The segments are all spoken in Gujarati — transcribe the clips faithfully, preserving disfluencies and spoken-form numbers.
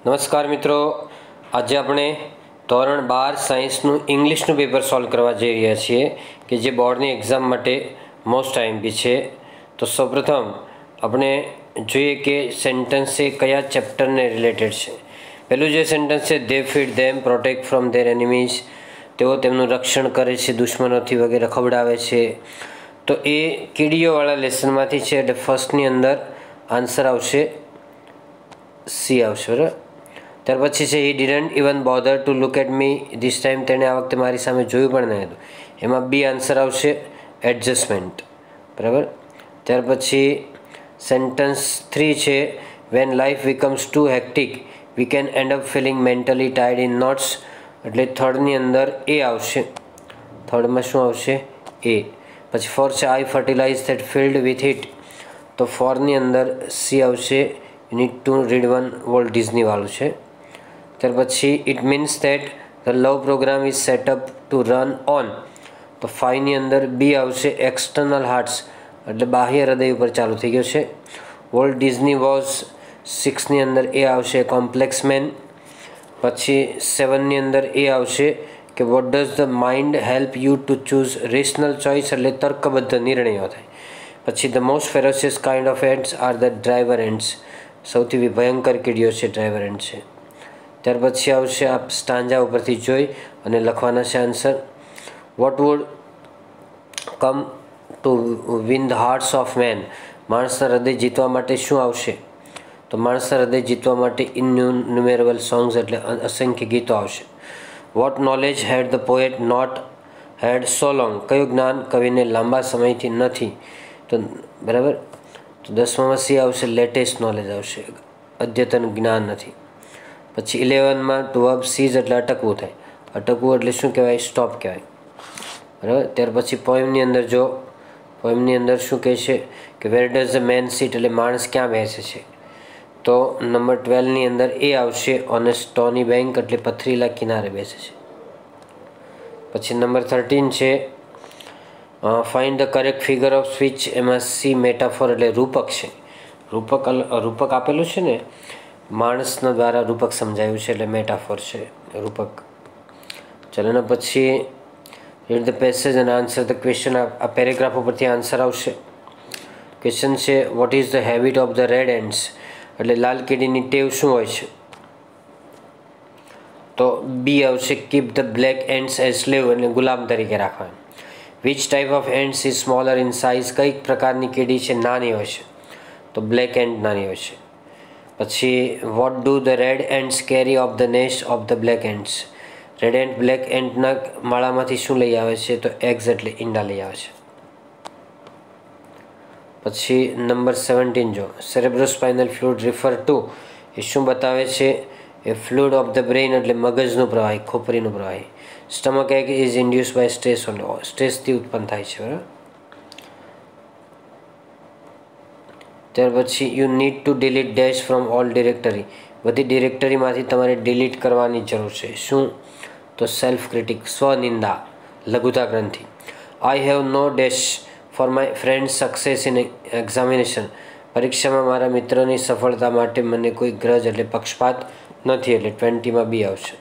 નમસ્કાર મિત્રો, આજે આપણે ધોરણ બાર સાયન્સનું ઇંગ્લિશનું પેપર સોલ્વ કરવા જઈ રહ્યા છીએ કે જે બોર્ડની એક્ઝામ માટે મોસ્ટ આઈએમપી છે. તો સૌપ્રથમ આપણે જોઈએ કે સેન્ટન્સ એ કયા ચેપ્ટરને રિલેટેડ છે. પહેલું જે સેન્ટન્સ છે, they feed them protect from their enemies, તેઓ તેમનું રક્ષણ કરે છે દુશ્મનોથી વગેરે ખવડાવે છે. તો એ કીડીઓવાળા લેસનમાંથી છે એટલે ફર્સ્ટની અંદર આન્સર આવશે સી આવશે. બરાબર. ત્યાર પછી છે he didn't even bother to look at me this time, તેણે આ વખતે મારી સામે જોયું પણ નહીં હતું. એમાં બી આન્સર આવશે એડજસ્ટમેન્ટ. બરાબર. ત્યાર પછી સેન્ટન્સ થ્રી છે, when life becomes too hectic we can end up feeling mentally tired in notes, એટલે થર્ડની અંદર એ આવશે. થર્ડમાં શું આવશે? એ. પછી ફોર છે I fertilize that field with it, તો ફોરની અંદર સી આવશે. You need to read one Walt Disney વાળું છે. ત્યાર પછી it means that the love program is set up to run on, તો ફાઈવની અંદર બી આવશે એક્સટર્નલ હાર્ટ્સ, એટલે બાહ્ય હૃદય ઉપર ચાલુ થઈ ગયો છે. વોલ્ટ ડિઝની વોઝ સિક્સની અંદર એ આવશે કોમ્પ્લેક્સ મેન. પછી સેવનની અંદર એ આવશે કે what does the mind help you to choose rational choice, એટલે તર્કબદ્ધ નિર્ણયો થાય. પછી the most ferocious kind of ants are the driver ants, સૌથી ભયંકર કીડીઓ છે ડ્રાઈવર એન્ટ છે. ત્યાર પછી આવશે આ સ્ટાન્જા ઉપરથી જોઈ અને લખવાના છે answer. What would come to win the hearts of men, માણસના હૃદય જીતવા માટે શું આવશે? તો માણસના હૃદય જીતવા માટે ઇન્યુમરેબલ સોંગ્સ, એટલે અસંખ્ય ગીતો આવશે. What knowledge had the poet not had so long, કયું જ્ઞાન કવિને લાંબા સમયથી નથી? તો બરાબર. તો દસમામાં સી આવશે લેટેસ્ટ નોલેજ આવશે, અદ્યતન જ્ઞાન નથી. પછી ઇલેવનમાં ટુ વર્બ સીઝ એટલે અટકવું થાય. અટકવું એટલે શું કહેવાય? સ્ટોપ કહેવાય. બરાબર. ત્યાર પછી પોએમની અંદર જો પોએમની અંદર શું કહે છે કે where does the man sit, એટલે માણસ ક્યાં બેસે છે? તો નંબર ટ્વેલ્વની અંદર એ આવશે ઓન એ સ્ટોની બેંક, એટલે પથરીલા કિનારે બેસે છે. પછી નંબર થર્ટીન છે find the correct figure of speech, એમાં સી મેટાફોર એટલે રૂપક છે. રૂપક રૂપક આપેલું છે ને, માણસના દ્વારા રૂપક સમજાયું છે એટલે મેટાફોર છે રૂપક. ચાલો એના પછી રીડ ધ પેસેજ અને આન્સર ધ ક્વેશ્ચન, આ પેરેગ્રાફ ઉપરથી આન્સર આવશે. ક્વેશ્ચન છે what is the habit of the red ants, એટલે લાલ કીડીની ટેવ શું હોય છે? તો બી આવશે keep the black ants as slave, એટલે ગુલામ તરીકે રાખવા. Which type of ants is smaller in size, કઈ પ્રકારની કીડી છે નાની હોય છે? તો બ્લેક એન્ડ નાની હોય છે. પછી what do the red ants carry off the nest of the black ants, red ant black એન્ડના માળામાંથી શું લઈ આવે છે? તો એગ્સ એટલે ઈંડા લઈ આવે છે. પછી નંબર સેવન્ટીન જો સેરેબ્રોસ્પાઇનલ ફ્લુઇડ રિફર ટુ, એ શું બતાવે છે? એ ફ્લુઇડ ઓફ ધ બ્રેઇન એટલે મગજનું પ્રવાહી, ખોપરીનું પ્રવાહી. Stomach ache is induce by stress, સ્ટ્રેસથી ઉત્પન્ન થાય છે. બરાબર. ત્યાર પછી you need to delete dash from all directory, બધી ડિરેક્ટરીમાંથી તમારે ડિલીટ કરવાની જરૂર છે. શું? તો સેલ્ફ ક્રિટિક, સ્વનિંદા, લઘુતા ગ્રંથિ. I have no dash for my friend success in examination, પરીક્ષામાં મારા મિત્રની સફળતા માટે મને કોઈ ગ્રજ એટલે પક્ષપાત નથી, એટલે ટ્વેન્ટીમાં બી આવશે.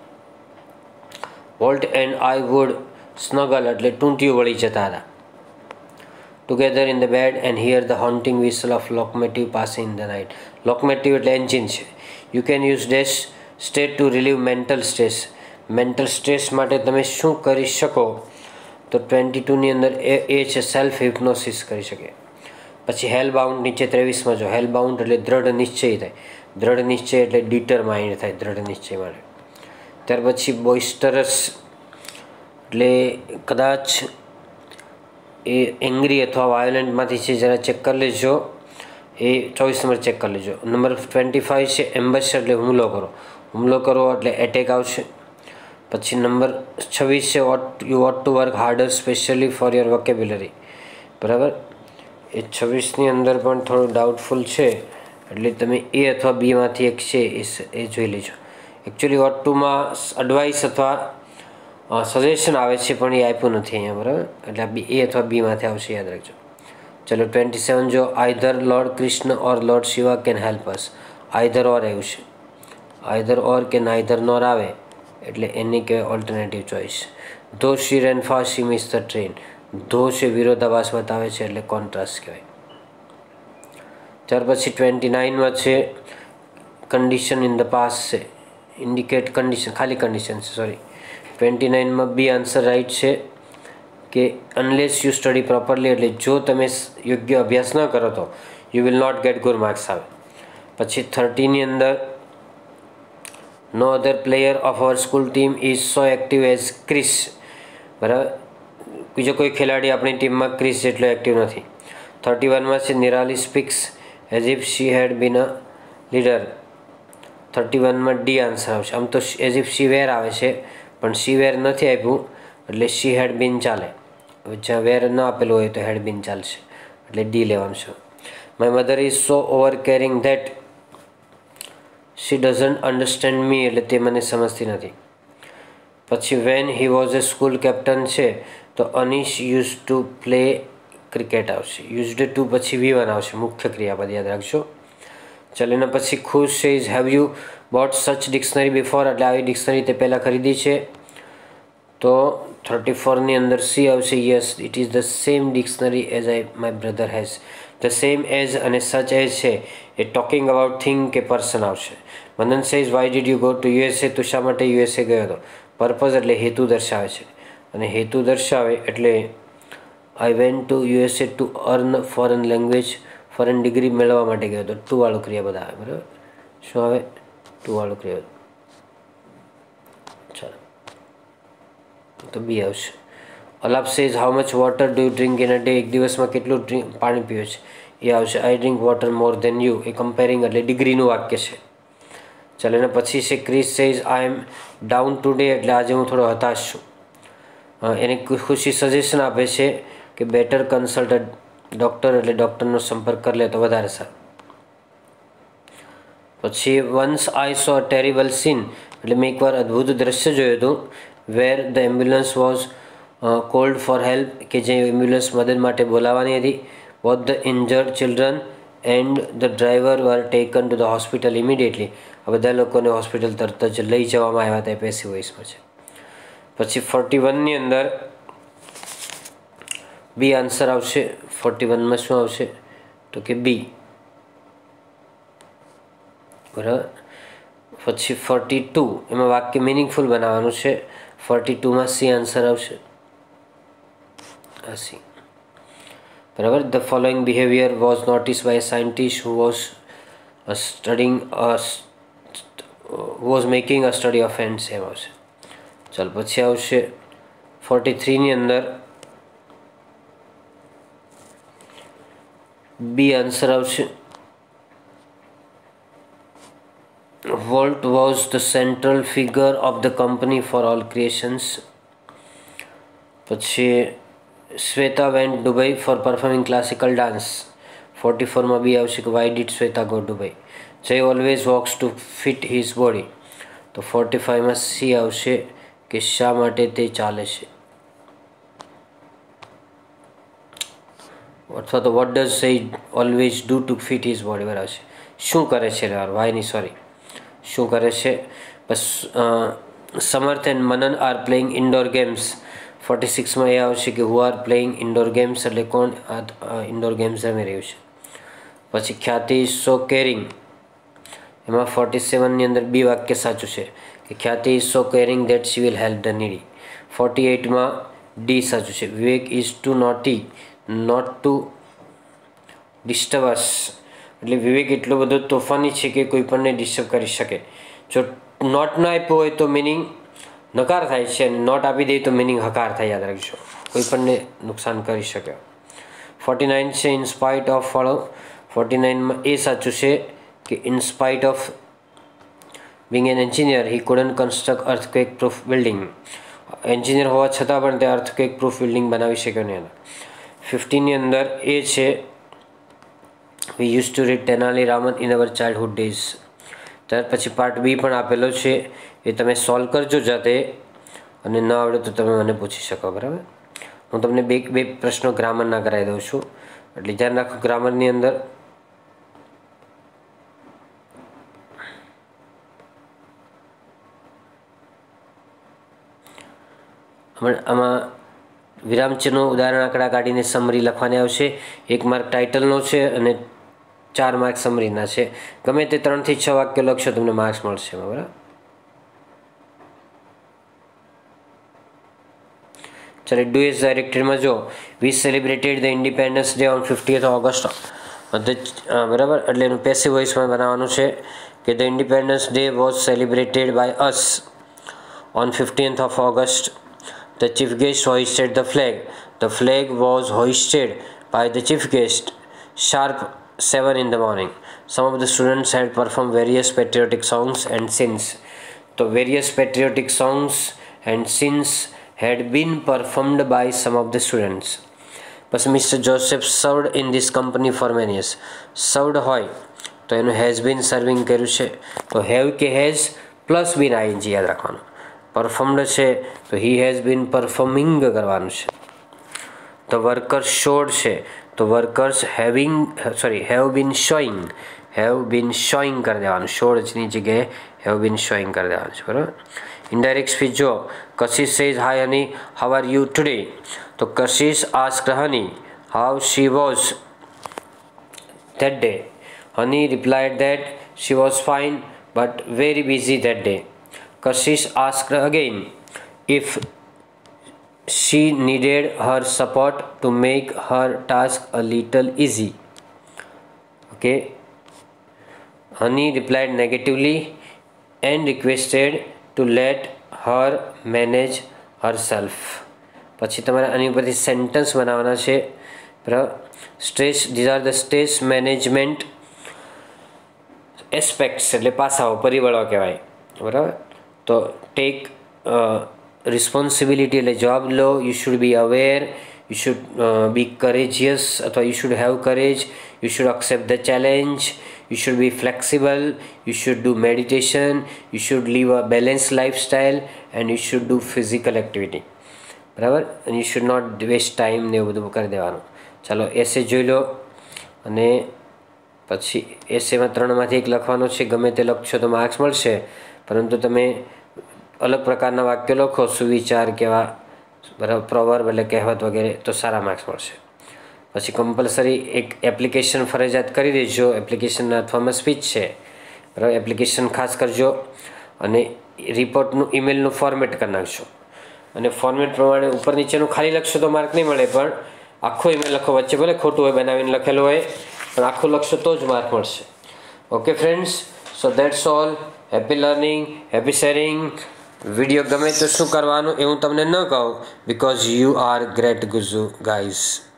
Walt and I would snuggle, એટલે ટૂંટિયું વળી જતા હતા. Together in the bed and hear the haunting whistle of locomotive passing in the night, locomotive એટલે એન્જિન છે. You can use dash state to relieve mental stress, mental stress માટે તમે શું કરી શકો? તો ટ્વેન્ટી ટુની અંદર એ એ છે સેલ્ફ હિપ્નોસિસ કરી શકે. પછી હેલ બાઉન્ડ નીચે ત્રેવીસમાં જો હેલ બાઉન્ડ એટલે દ્રઢ નિશ્ચય થાય. દ્રઢ નિશ્ચય એટલે ડિટર માઇન્ડ થાય, દ્રઢ નિશ્ચય માટે. ત્યાર પછી બોઇસ્ટરસ એટલે કદાચ એ એંગ્રી અથવા વાયોલન્ટમાંથી છે, જરા ચેક કરી લેજો. એ ચોવીસ નંબર ચેક કરી લેજો. નંબર ટ્વેન્ટી ફાઇવ છે એમ્બસ એટલે હુમલો કરો, હુમલો કરો એટલે એટેક આવશે. પછી નંબર છવ્વીસ છે what you want to work harder specially for your vocabulary. બરાબર. એ છવ્વીસની અંદર પણ થોડું ડાઉટફુલ છે, એટલે તમે એ અથવા બીમાંથી એક છે એ એ જોઈ લેજો. એકચ્યુઅલી વોટ ટુમાં એડવાઇસ અથવા સજેશન આવે છે પણ એ આપ્યું નથી અહીંયા. બરાબર. એટલે આ બી એ અથવા બીમાંથી આવશે, યાદ રાખજો. ચલો ટ્વેન્ટી સેવન જો either lord Krishna or lord Shiva can help us, either or આવ્યું છે. આઈધર ઓર કે નાઈધર નોર આવે એટલે એની કહેવાય alternative choice. Though she ran fast she miss the train. Though છે વિરોધાભાસ બતાવે છે એટલે કોન્ટ્રાસ્ટ કહેવાય. ત્યાર પછી ટ્વેન્ટી નાઇનમાં છે કન્ડિશન ઇન ધ પાસ્ટ છે, ઇન્ડિકેટ કન્ડિશન, ખાલી કન્ડિશન છે સોરી. ટ્વેન્ટી નાઇનમાં બી આન્સર રાઈટ છે કે અનલેસ યુ સ્ટડી પ્રોપરલી, એટલે જો તમે યોગ્ય અભ્યાસ ન કરો તો you will not get good marks આવે. પછી થર્ટીની અંદર no other player of our school team is so active as Chris. બરાબર, બીજો કોઈ ખેલાડી આપણી ટીમમાં ક્રિસ જેટલો એક્ટિવ નથી. થર્ટી વનમાં છે Nirali speaks as if she had been a leader. Thirty વનમાં ડી આન્સર આવશે. આમ તો એઝ ઇફ શી વેર આવે છે પણ શી વેર નથી આપ્યું એટલે શી હેડ બીન ચાલે. જ્યાં વેર ન આપેલું હોય તો હેડ બીન ચાલશે એટલે ડી લેવાનું છે. My mother is so over caring that she doesn't understand me, એટલે તે મને સમજતી નથી. પછી when he was a school captain છે તો Anish use to play cricket આવશે. યુઝડ ટુ પછી વી વન આવશે, મુખ્ય ક્રિયાપદ યાદ રાખજો. ચાલો એના પછી ખુશ છે is have you bought such dictionary before, એટલે આવી ડિક્શનરી તે પહેલાં ખરીદી છે તો થર્ટી ફોરની અંદર સી આવશે. Yes it is the same dictionary as I my brother has. The same as અને સચ એઝ છે એ ટોકિંગ અબાઉટ થિંગ કે પર્સન આવશે. Manan says why did you go to USA, તું શા માટે યુએસએ ગયો હતો. પર્પઝ એટલે હેતુ દર્શાવે છે અને હેતુ દર્શાવે એટલે I went to USA to earn foreign language, foreign degree મેળવવા માટે ગયો હતો. ટુ વાળું ક્રિયાપદ આવે. બરાબર, શું આવે? ટુ વાળું ક્રિયાપદ. ચાલો તો બી આવશે. Alap says how much water do you drink in a day, એક દિવસમાં કેટલું ડ્રિંક પાણી પીવે છે એ આવશે. I drink water more than you, એ કમ્પેરિંગ એટલે ડિગ્રીનું વાક્ય છે. ચાલો એના પછી છે Chris says I am down today, એટલે આજે હું થોડો હતાશ છું. એને ખુશી સજેશન આપે છે કે બેટર કન્સલ્ટ ડૉક્ટર, એટલે ડૉક્ટરનો સંપર્ક કરી લે તો વધારે સારું. પછી once I saw terrible scene, એટલે મેં એકવાર અદ્ભુત દ્રશ્ય જોયું હતું. Where the ambulance was called for help, કે જે એમ્બ્યુલન્સ મદદ માટે બોલાવવાની હતી. Both the injured children and the driver were taken to the hospital immediately, આ બધા લોકોને હોસ્પિટલ તરત જ લઈ જવામાં આવ્યા હતા. એ પેસિવ વોઇસમાં છે. પછી ફોર્ટી વનની અંદર બી આન્સર આવશે. ફોર્ટી વનમાં શું આવશે તો કે બી. બરાબર, પછી ફોર્ટી ટુ એમાં વાક્ય મિનિંગફુલ બનાવવાનું છે. ફોર્ટી ટુમાં સી આન્સર આવશે. આ સી. બરાબર, the following behaviour was notice by a scientist who was studying was making a study of ants, એમ આવશે. ચાલ પછી આવશે ફોર્ટી થ્રીની અંદર બી આન્સર આવશે. Walt was the central figure of the company for all creations. પછી Shweta went Dubai for performing classical dance. Forty ફોરમાં બી આવશે કે why did Shweta go Dubai. Jay always walks to fit his body, તો ફોર્ટી ફાઇવમાં સી આવશે કે શા માટે તે ચાલે છે. અથવા તો what does Jay always do to fit his body, બરાબર છે. શું કરે છે વાય નહીં સોરી શું કરે છે. બસ Samarth and Manan are playing indoor games. Forty સિક્સમાં એ આવશે કે who are playing indoor games, એટલે કોણ ઇન્ડોર ગેમ્સ રમી રહ્યું છે. પછી ખ્યાતિ ઇઝ સો કેરિંગ, એમાં ફોર્ટી સેવનની અંદર બી વાક્ય સાચું છે કે Khyati is so caring that she will help the needy. Forty એઇટમાં ડી સાચું છે. Vivek is too naughty not to disturb us, એટલે વિવેક એટલો બધો તોફાની છે કે કોઈ પણને ડિસ્ટર્બ કરી શકે. જો નોટ ના આપ્યો હોય તો મિનિંગ નકાર થાય છે અને નોટ આપી દે તો મિનિંગ હકાર થાય. યાદ રાખજો, કોઈ પણને નુકસાન કરી શકે. ફોર્ટી નાઇન છે ઇન સ્પાઇટ ઓફ ફળો. ફોર્ટી નાઇનમાં એ સાચું છે કે in spite of being an engineer he couldn't construct earthquake proof building. Engineer હોવા છતાં પણ તે અર્થક્વેક પ્રૂફ બિલ્ડિંગ બનાવી શક્યો નહીં. ફિફ્ટીનની અંદર એ છે we use to read Tenali Raman in our childhood days. ત્યાર પછી પાર્ટ બી પણ આપેલો છે, એ તમે સોલ્વ કરજો જાતે, અને ન આવડે તો તમે મને પૂછી શકો. બરાબર, હું તમને બે બે પ્રશ્નો ગ્રામરના કરાવી દઉં છું, એટલે ધ્યાન રાખો. ગ્રામરની અંદર આમાં વિરામચિહ્નો ઉદાહરણ આંકડા કાઢીને સમરી લખવાની આવશે. એક માર્ક ટાઇટલનો છે અને ચાર માર્ક સમરીના છે. ગમે તે ત્રણથી છ વાક્યો લખશો તમને માર્ક્સ મળશે. બરાબર. ચાલો ડુ એઝ ડાયરેક્ટેડમાં જો we celebrated the Independence Day on fiftieth August. બરાબર, એટલે એનું પેસિવ વોઇસમાં બનાવવાનું છે કે the Independence Day was celebrated by us on fifteenth of August. The chief guest hoisted the flag. The flag was hoisted by the chief guest sharp seven in the morning. Some of the students had performed various patriotic songs and scenes. So various patriotic songs and scenes had been performed by some of the students. But Mister Joseph served in this company for many years. Served હોય તો એનું has been serving કર્યું છે તો have કે has પ્લસ been ing યાદ રાખવાનું. performed છે તો he has been performing કરવાનું છે. The workers showed છે તો workers having sorry have been showing have been showing કરી દેવાનું. શોડની જગ્યાએ હેવ બીન શોઈંગ કરી દેવાનું છે. બરાબર. ઇનડાયરેક્ટ સ્પીચ જો Kashish says hi Honey how are you today. તો Kashish asked Honey how she was that day. Honey replied that she was fine but very busy that day. Kashish asked again if she needed her support to make her task a little easy. Okay. Honey replied negatively and requested to let her manage herself. પછી તમારે આની ઉપરથી સેન્ટેન્સ બનાવવાના છે. બરાબર. Stress these are the stress management aspects એટલે પાસાઓ પરિબળો કહેવાય. બરાબર. તો ટેક રિસ્પોન્સિબિલિટી એટલે જવાબ લો. You should be aware, you should be courageous અથવા you should have courage, you should accept the challenge, you should be flexible, you should do meditation, you should live a balance lifestyle and you should do physical activity. બરાબર. અને you should not waste time ને એવું બધું કરી દેવાનું. ચાલો એસે જોઈ લો અને પછી એસેમાં ત્રણમાંથી એક લખવાનો છે. ગમે તે લખશો તો માર્ક્સ મળશે, પરંતુ તમે અલગ પ્રકારના વાક્યો લખો સુવિચાર કેવા, બરાબર, પ્રોવર્બ એટલે કહેવત વગેરે, તો સારા માર્ક્સ મળશે. પછી કમ્પલસરી એક એપ્લિકેશન ફરજિયાત કરી દેજો. એપ્લિકેશનના અથવામાં સ્પીચ છે. બરાબર. એપ્લિકેશન ખાસ કરજો અને રિપોર્ટનું ઈમેલનું ફોર્મેટ કરી નાખજો. અને ફોર્મેટ પ્રમાણે ઉપર નીચેનું ખાલી લખશો તો માર્ક નહીં મળે, પણ આખો ઈમેલ લખો. વચ્ચે ભલે ખોટું હોય બનાવીને લખેલું હોય, પણ આખું લખશો તો જ માર્ક મળશે. Okay friends, so that's all. Happy learning, happy sharing. Video ગમે તો શું કરવાનું એ હું તમને ન કહું, because you are great Guju guys.